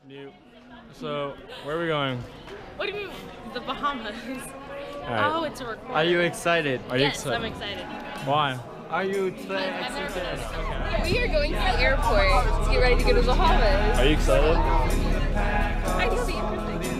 New. So, where are we going? What do you mean, the Bahamas? Right. Oh, it's a recording. Are you excited? Yes, I'm excited. Why? Are you excited? We are going to the airport to get ready to go to the Bahamas. Are you excited? I think it'll be interesting.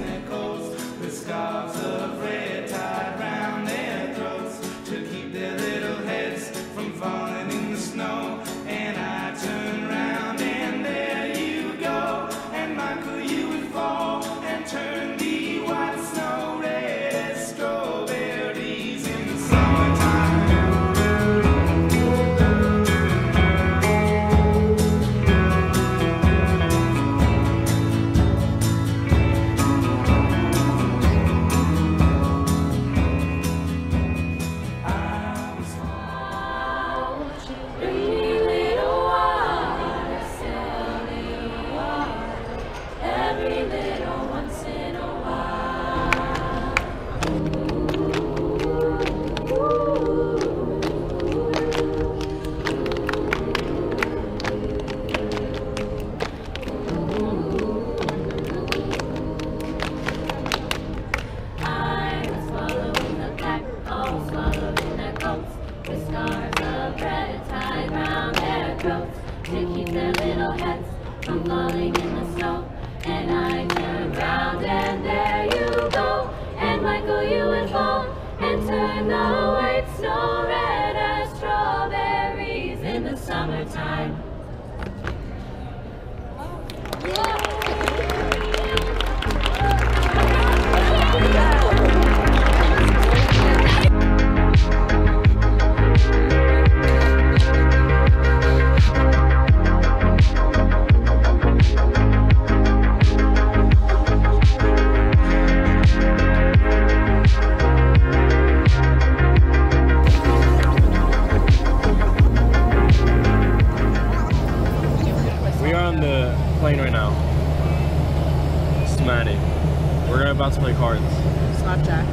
We're about to play cards. Slapjack.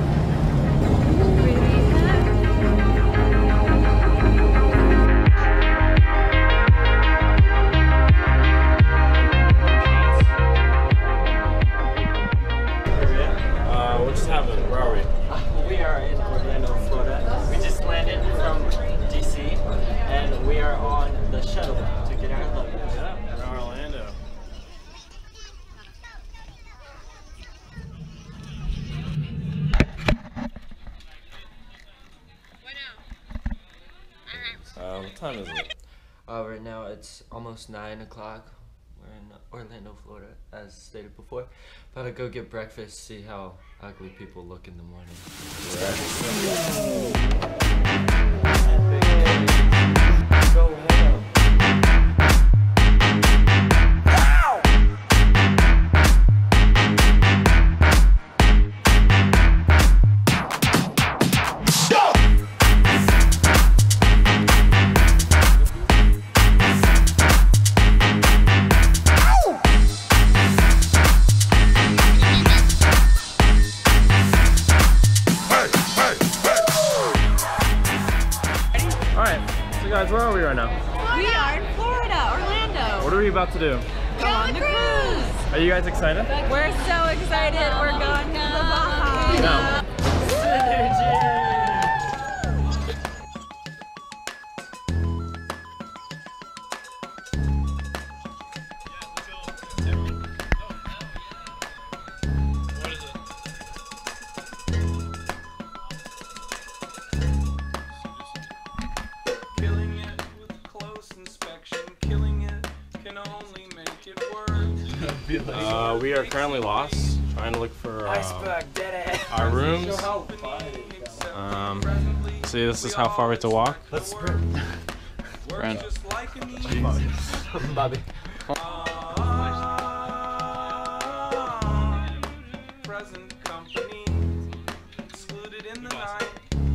What just happened? Where are we? We are in Orlando, Florida. We just landed from DC and we are on the shuttle to get our luggage. Yeah, we're in Orlando. What time is it? Right now it's almost 9 o'clock. We're in Orlando, Florida, as stated before. About to go get breakfast, see how ugly people look in the morning. Go ahead. Guys, where are we right now? We are in Florida, Orlando. What are we about to do? Go on the cruise. Are you guys excited? We're so excited. We're going to the Bahamas. No. We are currently lost, trying to look for our rooms. See, this is how far we have to walk. Let's sprint. Run. Bobby. Present company excluded in the night.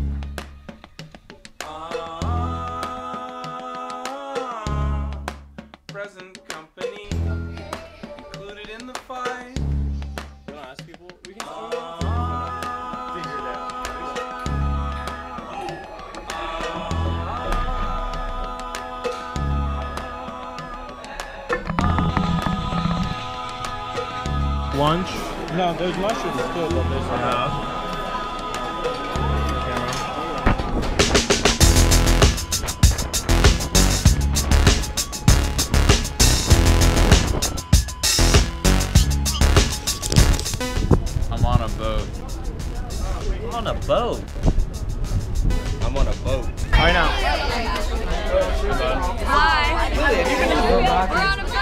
Present company included in the fight. You wanna ask people? We can Figure it out. lunch? No, there's mushrooms too, but there's I'm on a boat. I'm on a boat. I'm on a boat. right now. Hi. We're on a boat.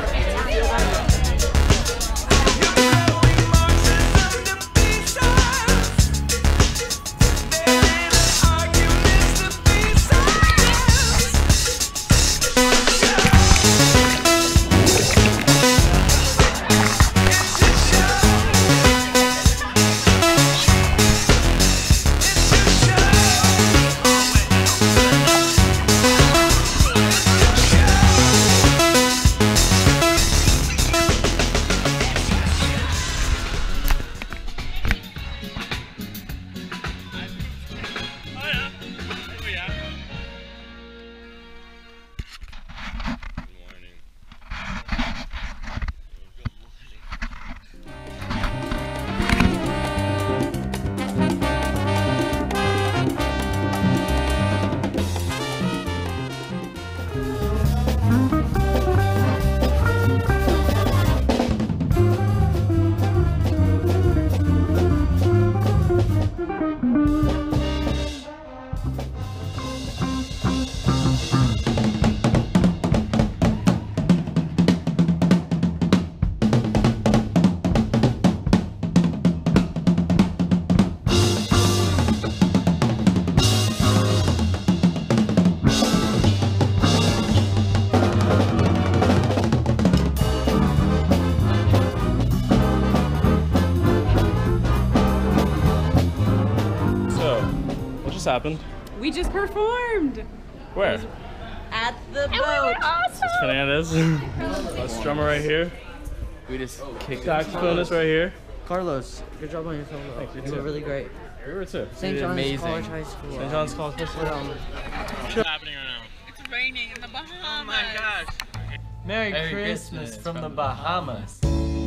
Happened? We just performed. Where? At the boat. This is Fernandez. Let's drummer right here. We just kicked Saxophonist right here. Carlos, good job on your solo. Thank you, You too. were really great. You were too. St. John's amazing. College High School. St. John's College. What's happening right now? It's raining in the Bahamas. Oh my gosh. Merry Christmas from the Bahamas.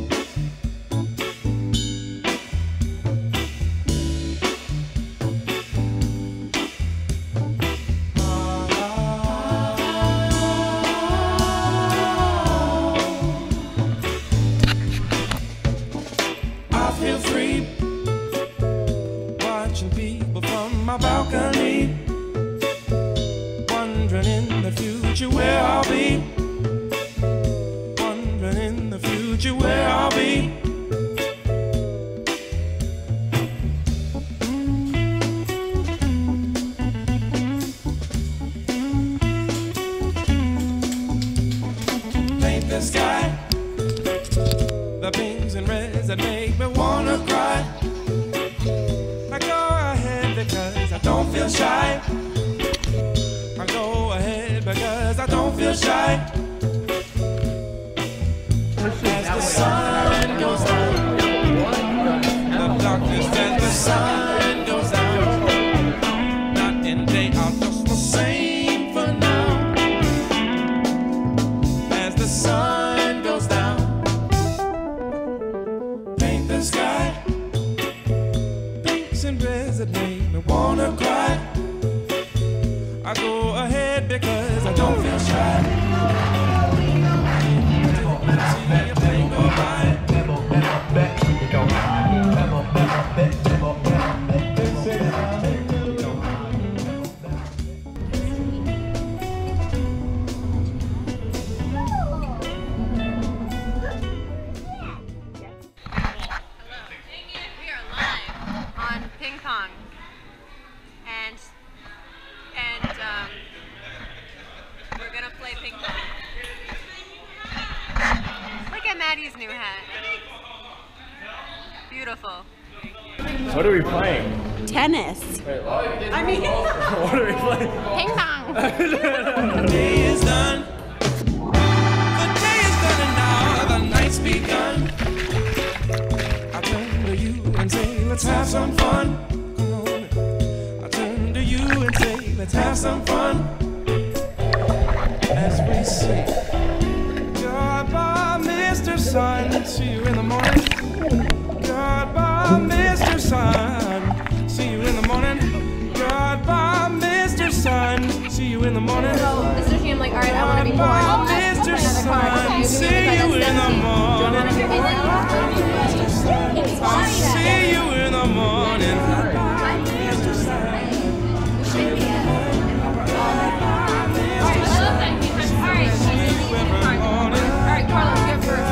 Feel free watching people from my balcony, wondering in the future where I'll be, wondering in the future where I'll be. Paint the sky, the pinks and reds that make me wanna cry. I go ahead because I don't feel shy. I go ahead because I don't feel shy. As the sun goes down, the darkness as the sun goes down. Night and day are just the same for now. As the sun goes down, paint the sky, pinks and reds that make me wanna cry. I go ahead because I don't feel shy. See a plane go by. We're gonna play ping pong. Look at Maddie's new hat. Beautiful. What are we playing? Tennis. Wait, what? I mean, What are we playing? Ping pong. The day is done. The day is done and now the night's begun. I turn to you and say, let's have some fun. Come on. I turn to you and say, let's have some fun. As we sing, goodbye, Mr. Sun. See you in the morning. See you in the morning. So essentially, I'm like, all right, I want to be born. Mr. Sun, see you in the morning. See you in the morning. Alright, Carlos, go first.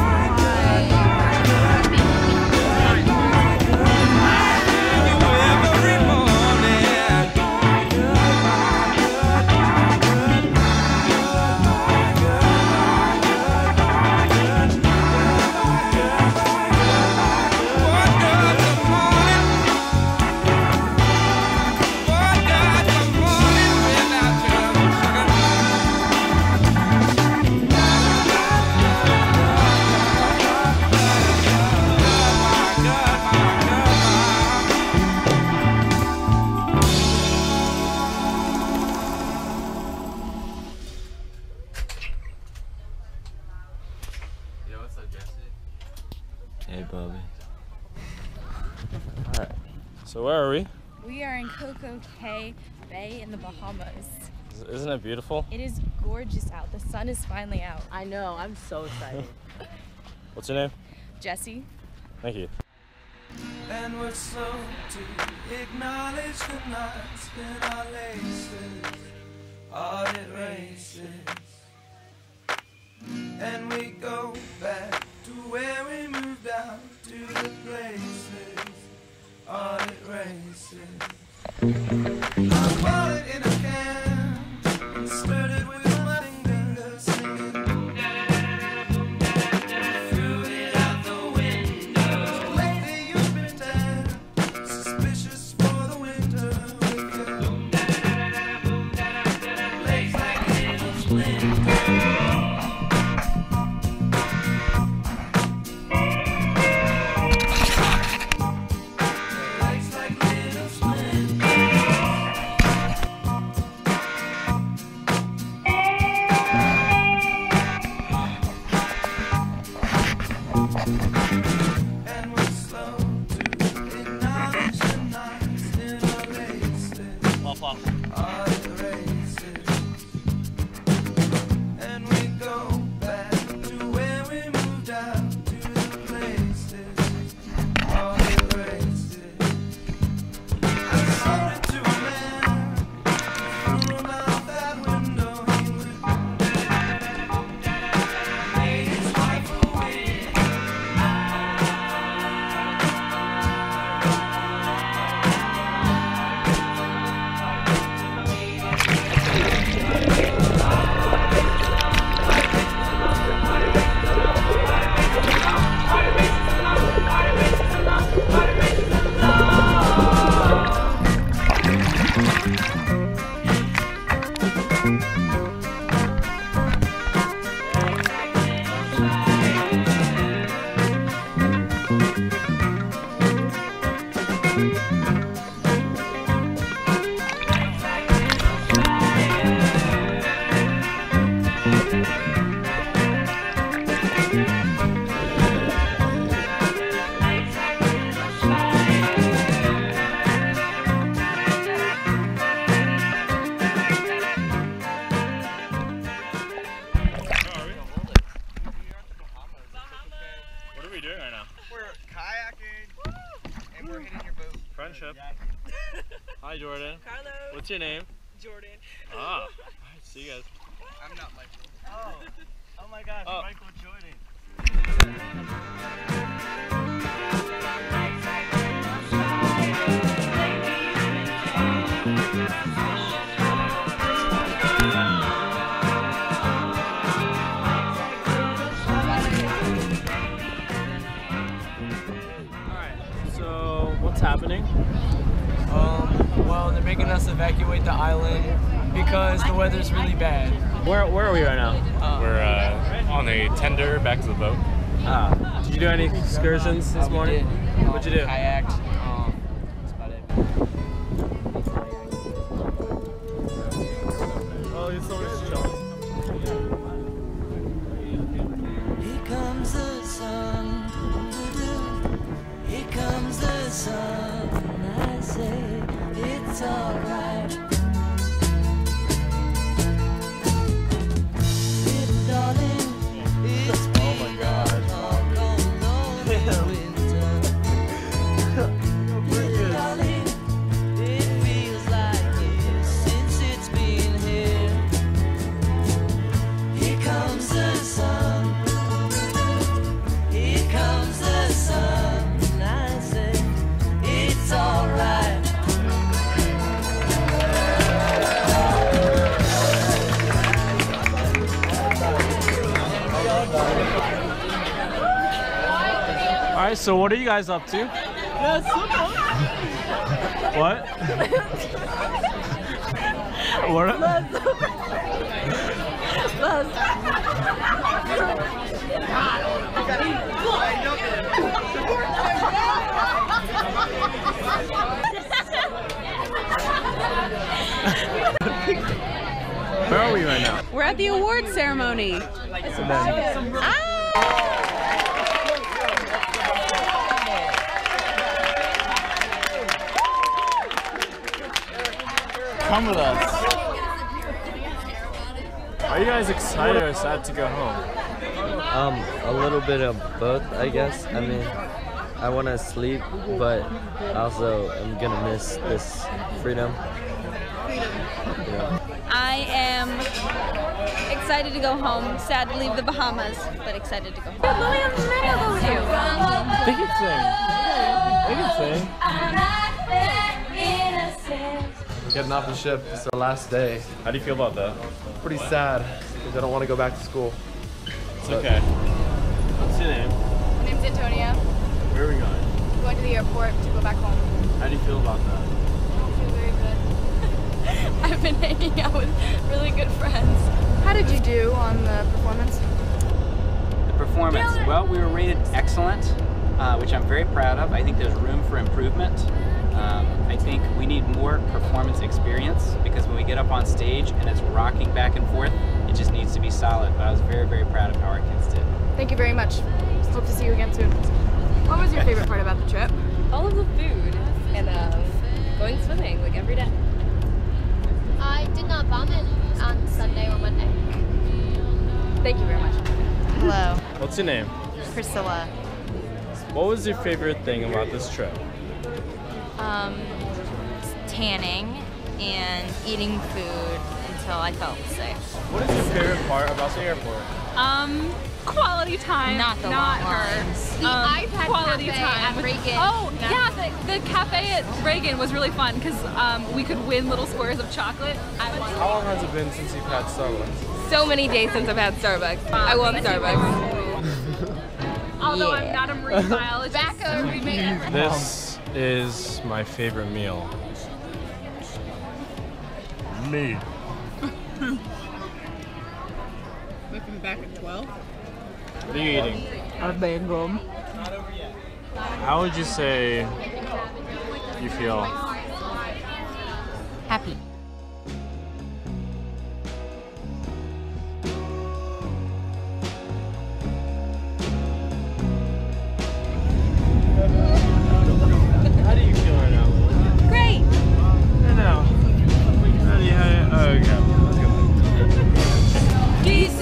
Hey, Bobby. Alright, so where are we? We are in Coco Cay Bay in the Bahamas. Isn't it beautiful? It is gorgeous out. The sun is finally out. I know, I'm so excited. What's your name? Jesse. Thank you. And we're slow to acknowledge the knots in our laces, audit races. And we go back to where we moved out to the places, audit races. I bought it in a can and stirred it with my fingers, singing. Threw it out the window. Lately you've been dead, suspicious for the winter with your legs like little splinters. Friendship. Hi, Jordan. Carlos. What's your name? Jordan. Ah, see you guys. I'm not Michael. Oh my gosh, Oh. Michael Jordan. Happening? Well, they're making us evacuate the island because the weather's really bad. Where are we right now? We're on a tender back to the boat. Did you do any excursions this morning? What'd you do? Kayaked. That's about it. Oh, it's so chilling. Here comes the sun. Here comes the sun. I say it's alright. Alright, so what are you guys up to? What? What? Where are we right now? We're at the award ceremony. Come with us. Are you guys excited or sad to go home? A little bit of both, I guess. I mean, I want to sleep, but also I'm gonna miss this freedom. Yeah. I am excited to go home, sad to leave the Bahamas, but excited to go home. They can sing. They can sing. We're getting off the ship. It's our last day. How do you feel about that? Pretty sad because I don't want to go back to school. It's okay. What's your name? My name's Antonia. Where are we going? I'm going to the airport to go back home. How do you feel about that? I feel very good. I've been hanging out with really good friends. How did you do on the performance? The performance, well, we were rated excellent, which I'm very proud of. I think there's room for improvement. I think we need more performance experience because when we get up on stage and it's rocking back and forth, it just needs to be solid. But I was very, very proud of how our kids did. Thank you very much. Hope to see you again soon. What was your favorite part about the trip? All of the food and going swimming like every day. I did not vomit on Sunday or Monday. Thank you very much. Hello. What's your name? Priscilla. What was your favorite thing about this trip? Tanning and eating food until I felt safe. What is your favorite part about the airport? Quality time. Not the long lines. The iPad quality cafe time. at Reagan. Oh, yeah, the cafe at Reagan was really fun because we could win little squares of chocolate. How long has it been since you've had Starbucks? So many days since I've had Starbucks. I love Starbucks. Although I'm not a marine biologist. This is my favorite meal. Me. Making back at 12. What are you eating? A bagel. How would you say you feel? Happy. How do you feel right now? Great. I know. How do you, okay, let's go. DC!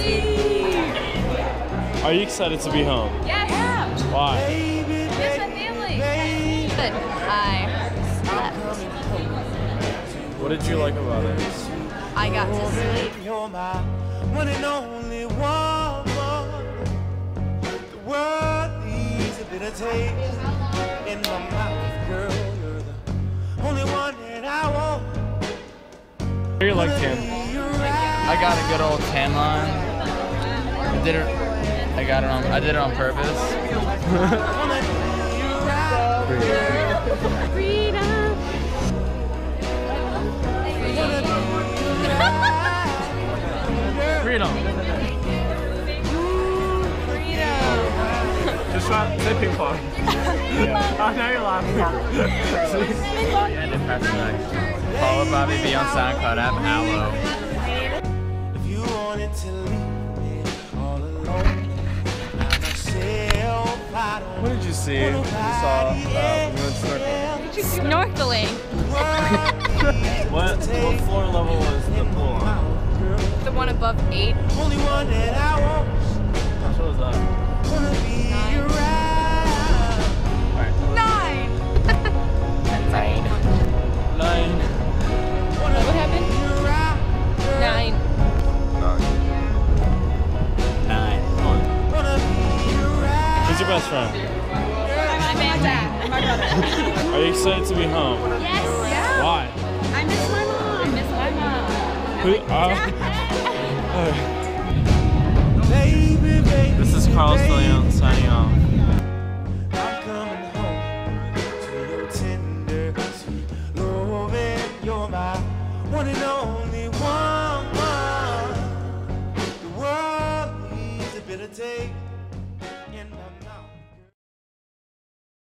Are you excited to be home? Yes. Yeah. Why? Miss my family. Good. I slept. What did you like about it? I got to sleep. You're my one and only woman. The world needs a bit of taste in my mouth, girl. You're the only one that I want. How do you like tan? I got a good old tan line. I did it on purpose. Freedom. Freedom. Just try say ping pong. Oh, now you're laughing. Yeah, I did pass tonight. Follow Bobby B on SoundCloud. I have Aloe. If you wanted to leave me all alone, I'm myself, I don't What did you see? You saw when you went snorkeling. Snorkeling. What floor level was the pool on? The one above 8. only one that I want. What was that? Wanna be around. Alright. 9. Nine. What happened? 9. 9. Who's your best friend? Amanda. My brother. Are you excited to be home? Yes. Yeah. Why? I miss my mom. I miss my mom. This is Carlos De Leon signing off. meditate.